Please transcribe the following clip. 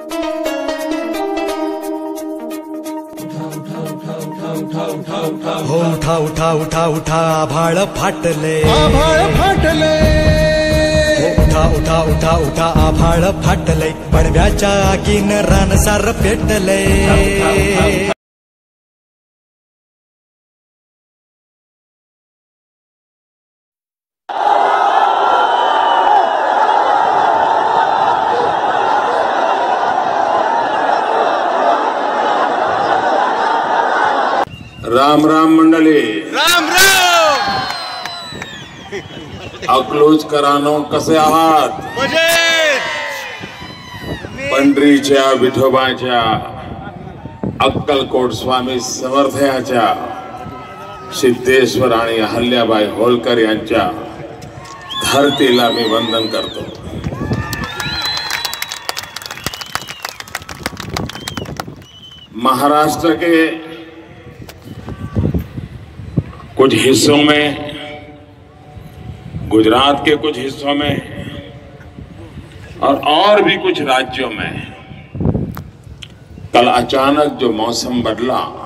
हो उठा उठा उठा उठा आभाळ फाटले, आभाळ फाटले, उठा उठा उठा उठा आभाळ फाटले, पडव्याच्या आगीन रानसार पेटले। राम राम मंडली, राम राम। अकलूजकरांनो, कसे आहात? मजेत। पंढरीच्या विठोबाच्या, अक्कलकोट स्वामी समर्थयाच्या, सिद्धेश्वर आणि अहल्याबाई होळकर यांच्या धरतीला मी वंदन करतो। महाराष्ट्र के कुछ हिस्सों में, गुजरात के कुछ हिस्सों में और भी कुछ राज्यों में कल अचानक जो मौसम बदला,